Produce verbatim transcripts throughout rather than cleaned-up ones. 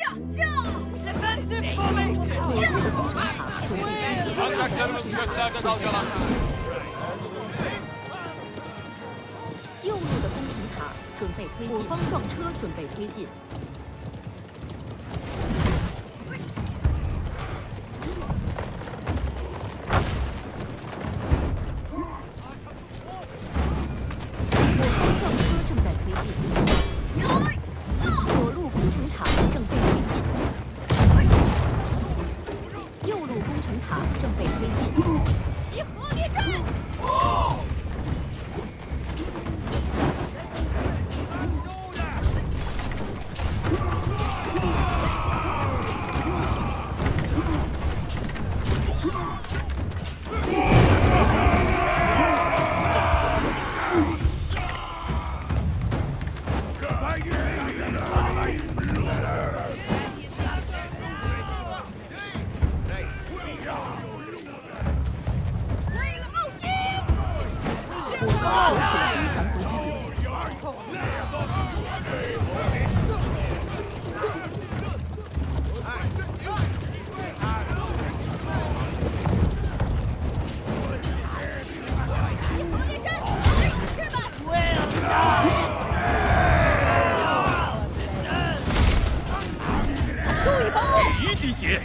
Defensive formation. 左路的工程塔准备推进。 右路的工程塔准备推进。我方撞车准备推进。 滴血。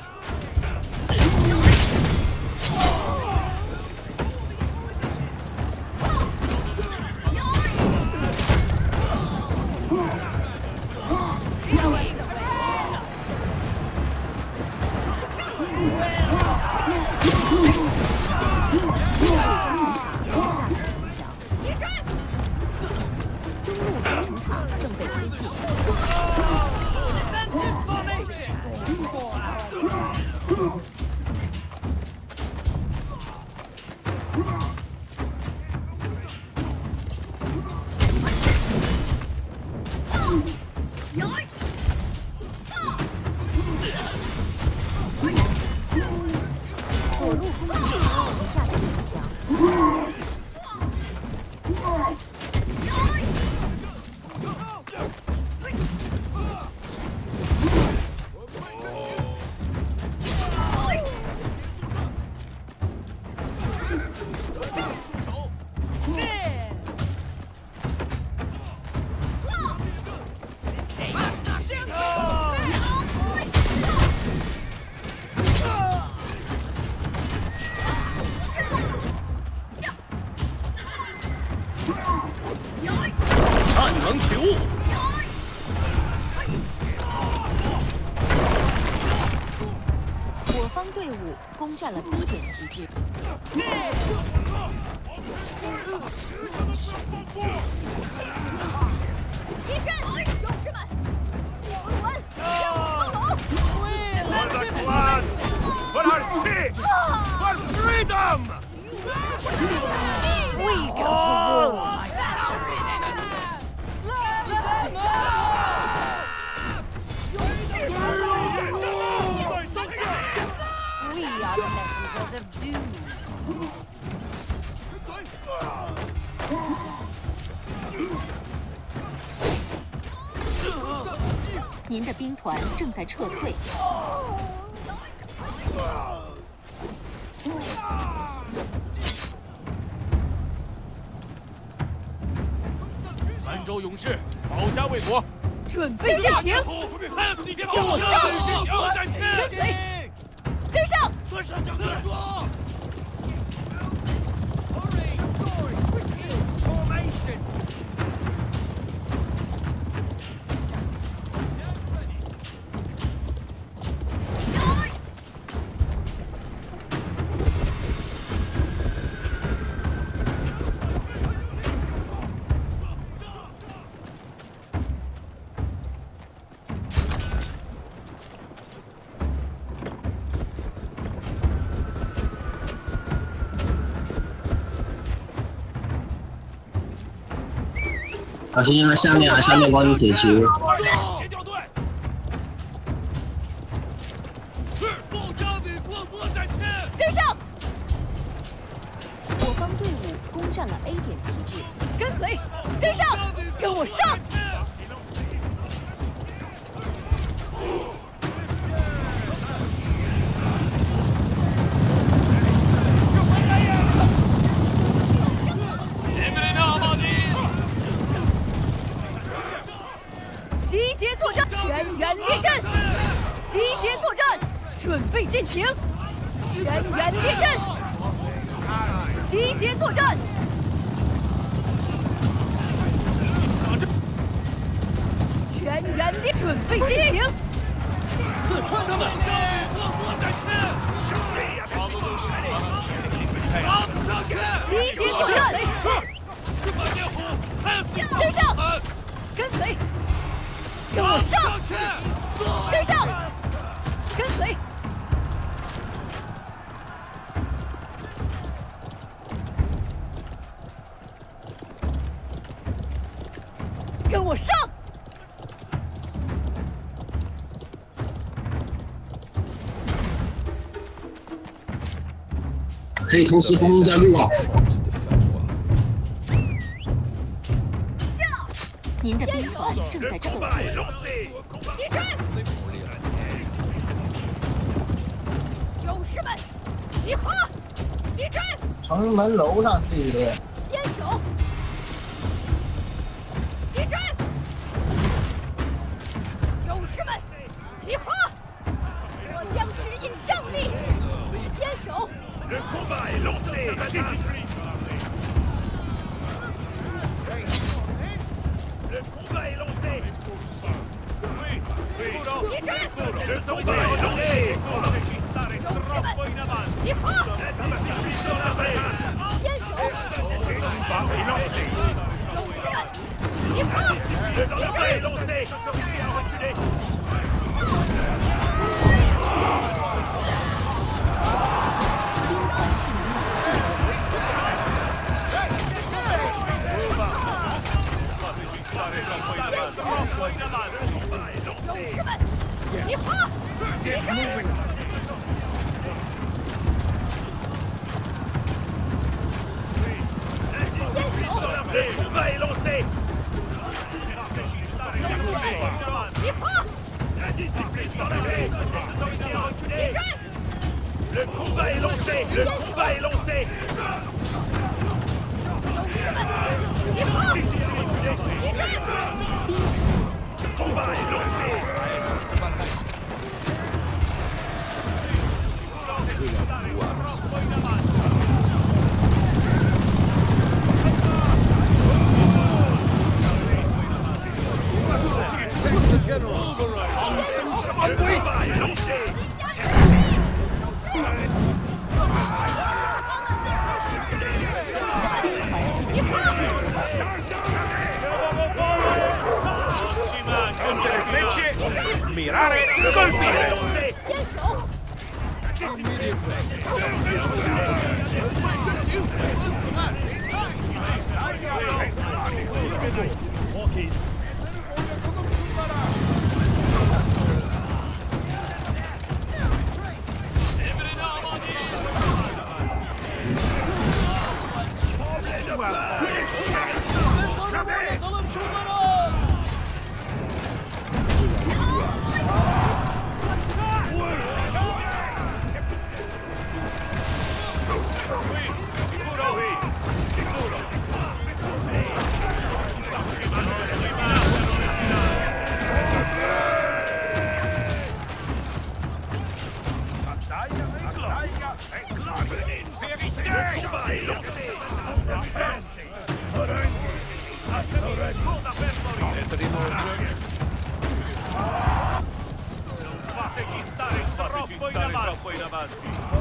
攻占了 B 点旗帜。 地震！勇士们，小文，向后走！ For our chief! For freedom! We go to war! We are the messengers of doom. 您的兵团正在撤退。 兰州勇士保家卫国， 准备阵型，跟我上！跟随，跟上！ 跟上将跟住！ 小心啊！下面啊，下面光有铁球。 别掉队！是保家卫国，作战前跟上！ 我方队伍攻占了 A 点旗帜， 跟随，跟上，跟我上！ 全员列阵，集结作战，准备阵型。全员列阵，集结作战。全员列，准备阵型。 刺穿他们！ 集结作战！跟上，跟随，跟我上！跟上，跟随。跟我上！ 可以同时封加入啊！ 您的兵团正在撤退。 别追！勇士们，集合！别追！ 城门楼上去的。 坚守！别追！勇士们，集合！我将指引胜利！坚守！ Le combat est lancé! Le combat est lancé! Le combat est lancé! 勇士们，集合！坚守！勇士们，集合！ Le combat est lancé! 勇士们，集合！别追！坚守！ Le combat est lancé! 集合！ La discipline dans la haie! Le combat est lancé! Le combat est lancé! 勇士们，集合！别追！ Le combat est lancé! Le combat est lancé! 集合！ Mirare, colpire! 坚守！ Troppo in avanti!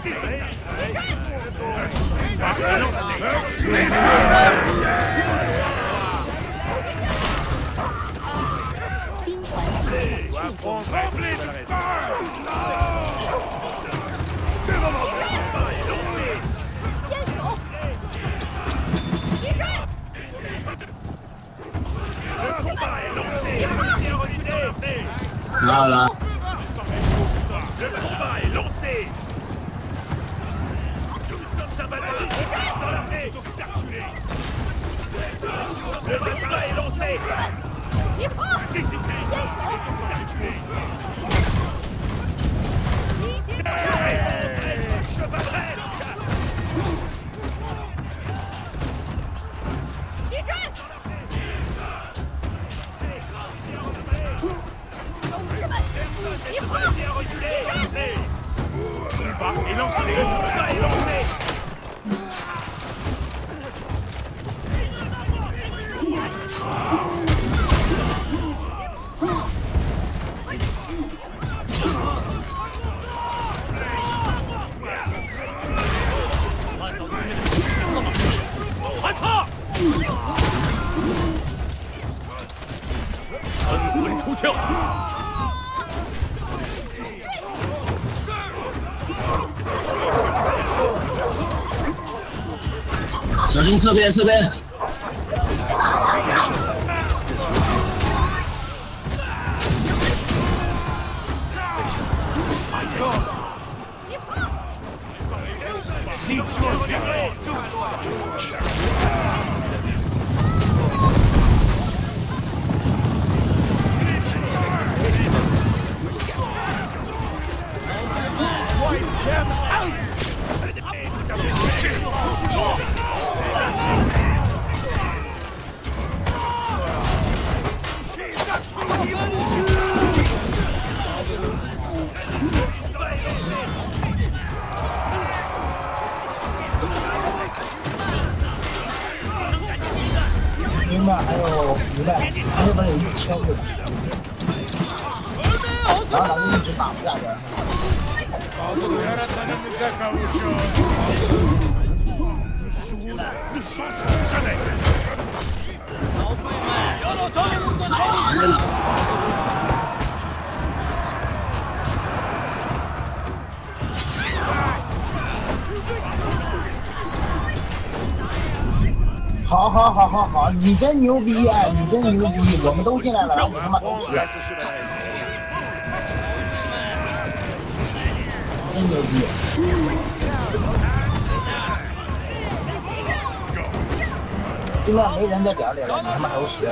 兵团进入去中。 来来， Le combat est lancé. Nous sommes abattus dans l'armée. Le combat est lancé. 集合！先手！集结作战！ Chevaleresque. 敌阵！勇士们，集合！敌阵！ Le combat est lancé. Le combat est lancé. 还怕！狠狠出鞘！ 小心侧边，侧边。 另外还有一万，那边有一千个，然后咱们一直打不下来。 好好好好好，你真牛逼啊！你真牛逼，我们都进来了，然后你他妈都死，真牛逼！现在没人在点里了，你他妈都死。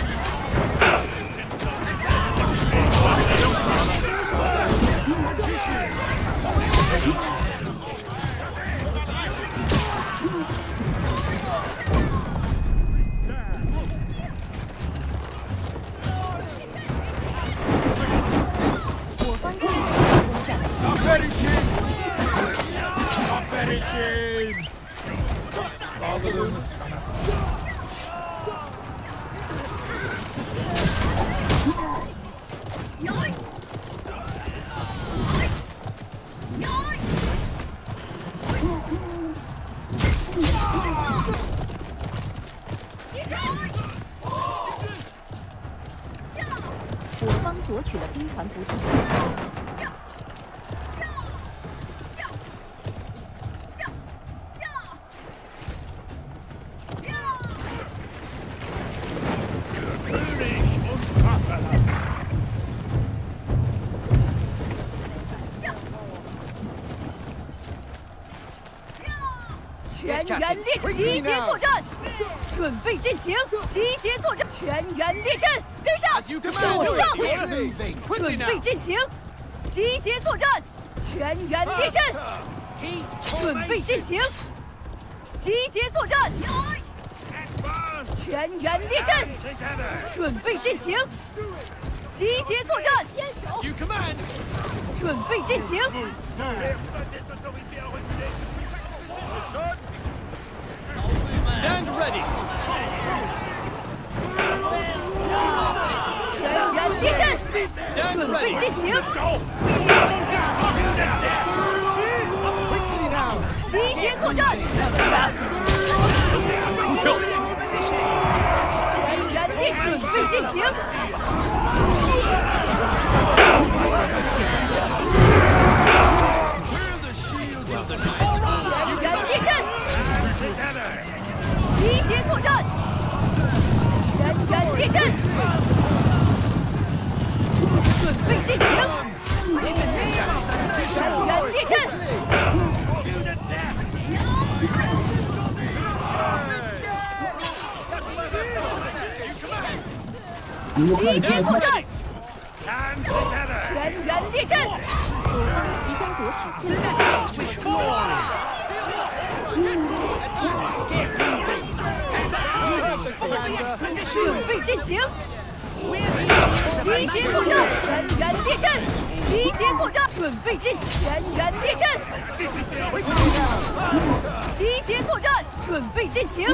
我方夺取了兵团补给。 全员列阵，集结作战，准备阵型，集结作战，全员列阵，跟上，跟上，准备阵型，集结作战，全员列阵，准备阵型，集结作战，全员列阵，准备阵型，集结作战，坚守，准备阵型。 Stand ready. 全员列阵，准备阵型。 集结作战！ 出鞘！ 全员列准备阵型！全员列阵！集结作战！全员列阵！准备阵型！全员列阵！集结作战！全员列阵！ 我方即将夺取最后。 准备阵型！集结作战！全员列阵！集结作战！准备阵型！全员列阵！集结作战！准备阵型！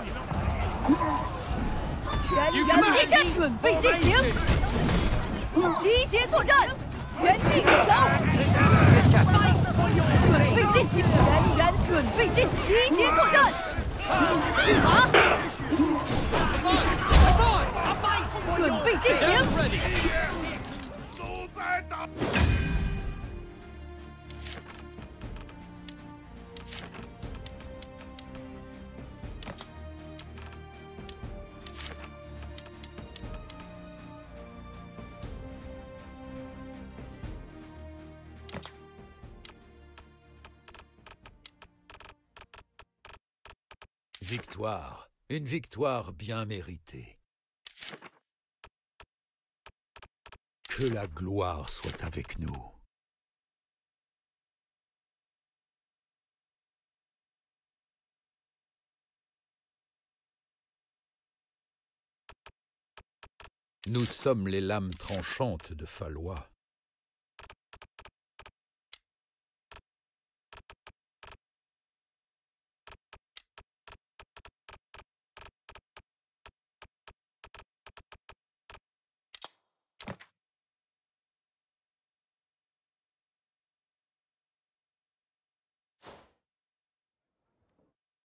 全员列阵！准备阵型！集结作战！原地驻守！准备阵型！全员准备阵！集结作战！去马！准备阵型！ Victoire, une victoire bien méritée. Que la gloire soit avec nous. Nous sommes les lames tranchantes de Fallois.